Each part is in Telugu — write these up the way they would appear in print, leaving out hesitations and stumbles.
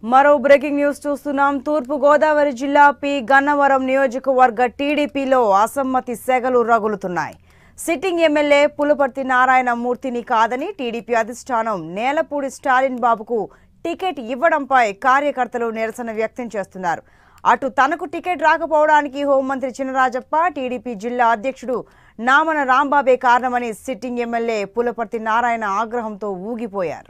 మరో బ్రేకింగ్ న్యూస్ చూస్తున్నాం. తూర్పు గోదావరి జిల్లా పి గన్నవరం నియోజకవర్గ టీడీపీలో అసమ్మతి సెగలు రగులుతున్నాయి. సిట్టింగ్ ఎమ్మెల్యే పులపర్తి నారాయణ మూర్తిని కాదని టీడీపీ అధిష్టానం నేలపూడి స్టాలిన్ బాబుకు టికెట్ ఇవ్వడంపై కార్యకర్తలు నిరసన వ్యక్తం చేస్తున్నారు. అటు తనకు టికెట్ రాకపోవడానికి హోంమంత్రి చినరాజప్ప, టీడీపీ జిల్లా అధ్యక్షుడు నామన రాంబాబే కారణమని సిట్టింగ్ ఎమ్మెల్యే పులపర్తి నారాయణ ఆగ్రహంతో ఊగిపోయారు.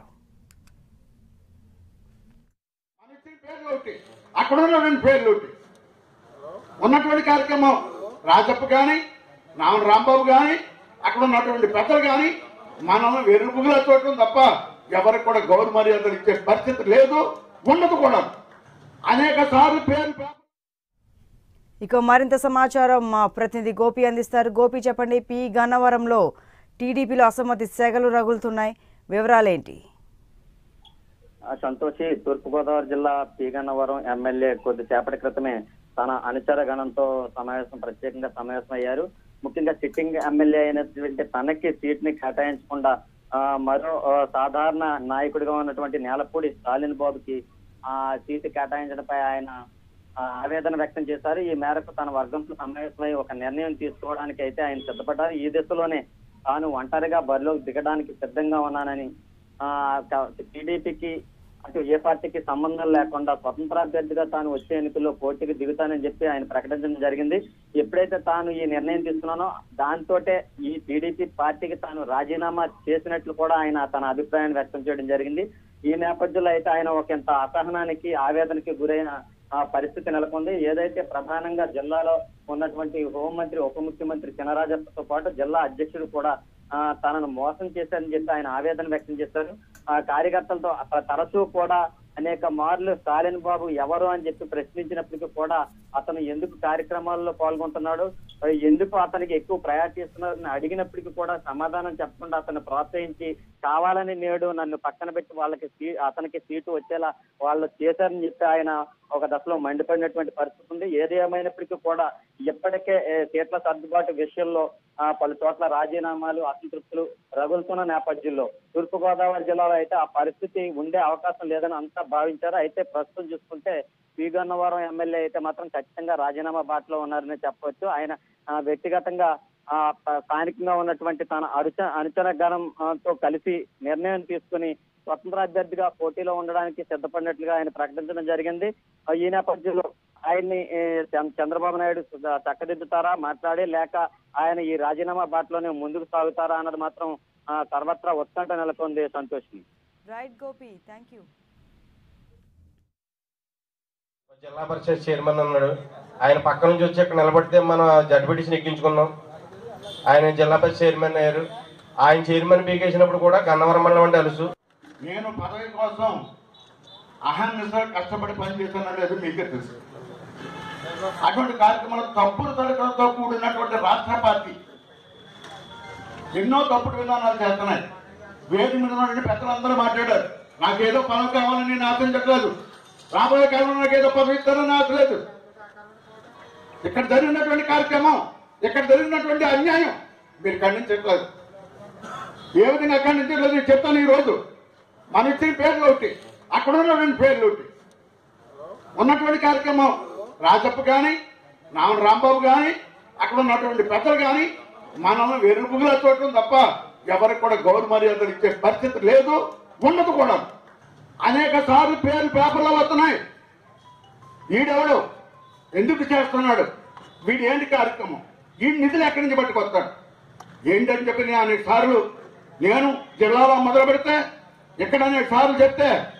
అక్కడ ఉన్న పేర్లు ఉన్నటువంటి కార్యక్రమం రాజప్ప కానీ నామన రాంబాబు కానీ అక్కడ ఉన్నటువంటి పెద్దలు కానీ మనం వెరుపుగా చూడటం తప్ప ఎవరికి కూడా గౌరవ మర్యాదలు ఇచ్చే పరిస్థితి లేదు, ఉండదు కూడా. అనేక సార్లు పేరు. ఇక మరింత సమాచారం మా ప్రతినిధి గోపి అందిస్తారు. గోపి, చెప్పండి. పి గన్నవరంలో టీడీపీలో అసమ్మతి సెగలు రగులుతున్నాయి, వివరాలేంటి? సంతోషి, తూర్పుగోదావరి జిల్లా పి గన్నవరం ఎమ్మెల్యే కొద్దిసేపటి క్రితమే తన అనుచర గణంతో ప్రత్యేకంగా సమావేశం అయ్యారు. ముఖ్యంగా సిట్టింగ్ ఎమ్మెల్యే అయినటువంటి తనకి సీట్ ని కేటాయించకుండా మరో సాధారణ నాయకుడిగా ఉన్నటువంటి నేలపూడి స్టాలిన్ బాబుకి ఆ సీటు కేటాయించడంపై ఆయన ఆవేదన వ్యక్తం చేశారు. ఈ మేరకు తన వర్గంతో సమావేశమై ఒక నిర్ణయం తీసుకోవడానికి అయితే ఆయన సిద్ధపడ్డారు. ఈ దిశలోనే తాను ఒంటరిగా బరిలోకి దిగడానికి సిద్ధంగా ఉన్నానని, టీడీపీకి అటు ఏ పార్టీకి సంబంధం లేకుండా స్వతంత్ర అభ్యర్థిగా తాను వచ్చే ఎన్నికల్లో పోటీకి దిగుతానని చెప్పి ఆయన ప్రకటించడం జరిగింది. ఎప్పుడైతే తాను ఈ నిర్ణయం తీసుకున్నానో దాంతోటే ఈ టీడీపీ పార్టీకి తాను రాజీనామా చేసినట్లు కూడా ఆయన తన అభిప్రాయాన్ని వ్యక్తం చేయడం జరిగింది. ఈ నేపథ్యంలో అయితే ఆయన ఒకంత అసహనానికి, ఆవేదనకి గురైన పరిస్థితి నెలకొంది. ఏదైతే ప్రధానంగా జిల్లాలో ఉన్నటువంటి హోంమంత్రి, ఉప ముఖ్యమంత్రి చినరాజప్పతో పాటు జిల్లా అధ్యక్షుడు కూడా తనను మోసం చేశారని చెప్పి ఆయన ఆవేదన వ్యక్తం చేశారు. కార్యకర్తలతో తరచూ కూడా అనేక మార్లు స్టాలిన్ బాబు ఎవరు అని చెప్పి ప్రశ్నించినప్పటికీ కూడా అతను ఎందుకు కార్యక్రమాల్లో పాల్గొంటున్నాడు, ఎందుకు అతనికి ఎక్కువ ప్రయారిటీ ఇస్తున్నారని అడిగినప్పటికీ కూడా సమాధానం చెప్పకుండా అతను ప్రోత్సహించి కావాలని నేడు నన్ను పక్కన పెట్టి అతనికి సీటు వచ్చేలా వాళ్ళు చేశారని చెప్పి ఆయన ఒక దశలో మండిపోయినటువంటి పరిస్థితి ఉంది. ఏది ఏమైనప్పటికీ కూడా ఇప్పటికే సీట్ల సర్దుబాటు విషయంలో పలు చోట్ల రాజీనామాలు, అసంతృప్తులు రగులుతున్న నేపథ్యంలో తూర్పుగోదావరి జిల్లాలో అయితే ఆ పరిస్థితి ఉండే అవకాశం లేదని అంతా భావించారు. అయితే ప్రస్తుతం చూసుకుంటే పి గన్నవరం ఎమ్మెల్యే అయితే మాత్రం ఖచ్చితంగా రాజీనామా బాటలో ఉన్నారని చెప్పవచ్చు. ఆయన వ్యక్తిగతంగా స్థానికంగా ఉన్నటువంటి తన అనుచర గణంతో కలిసి నిర్ణయం తీసుకుని స్వతంత్ర అభ్యర్థిగా పోటీలో ఉండడానికి సిద్ధపడినట్లుగా ఆయన ప్రకటించడం జరిగింది. ఈ నేపథ్యంలో ఆయన్ని చంద్రబాబు నాయుడు చక్కదిద్దుతారా మాట్లాడి, లేక ఆయన ఈ రాజీనామా బాటలోనే ముందుకు సాగుతారా అన్నది మాత్రం సర్వత్రా ఉత్కంఠ నెలకొంది. Santoshi. Right Gopi, thank you. Zilla parishad chairman ఉన్నాడు, ఆయన పక్క నుంచి వచ్చి ఇక్కడ నిలబడితే మనం జడ్పీటీసీని ఎక్కించుకున్నాం. ఆయన జిల్లా పరిషత్ చైర్మన్ అయ్యారు. ఆయన చైర్మన్ పీకేసినప్పుడు కూడా గన్నవరం మండలం అంటే తెలుసు. నేను పదవి కోసం అహర్నిశ కష్టపడి పనిచేస్తున్నా లేదు మీకే తెలుసు. అటువంటి కార్యక్రమాలు తప్పుడు తడకలతో కూడినటువంటి రాష్ట్ర పార్టీ ఎన్నో తప్పుడు విధానాలు చేస్తున్నాయి. వేది మీద పెద్దలందరూ మాట్లాడారు. నాకేదో పదవి కావాలని నేను ఆశించట్లేదు, రాబోయే కాలంలో నాకు ఏదో పదవి ఇస్తారని ఆశ లేదు. ఇక్కడ జరిగినటువంటి కార్యక్రమం, ఇక్కడ జరిగినటువంటి అన్యాయం మీరు ఖండించట్లేదు. ఏ విధంగా ఖండించట్లేదు నేను చెప్తాను. ఈరోజు మన ఇచ్చిన పేర్లు ఒకటి, అక్కడ ఉన్న పేర్లు ఒకటి. ఉన్నటువంటి కార్యక్రమం రాజప్ప కానీ నామన రాంబాబు కానీ అక్కడ ఉన్నటువంటి పెద్దలు కానీ మనం వెరుపుగా చూడటం తప్ప ఎవరికి కూడా గౌరవ మర్యాదలు ఇచ్చే పరిస్థితి లేదు, ఉండదు కూడా. అనేక సార్లు పేర్లు పేపర్లో వస్తున్నాయి. వీడెవడు, ఎందుకు చేస్తున్నాడు, వీడు ఏంటి కార్యక్రమం, ఈ నిధులు ఎక్కడి నుంచి పట్టుకొస్తాడు ఏంటని చెప్పి అనేక సార్లు నేను జిల్లాలో మొదలు పెడితే ఇక్కడ అనేక సార్లు చెప్తే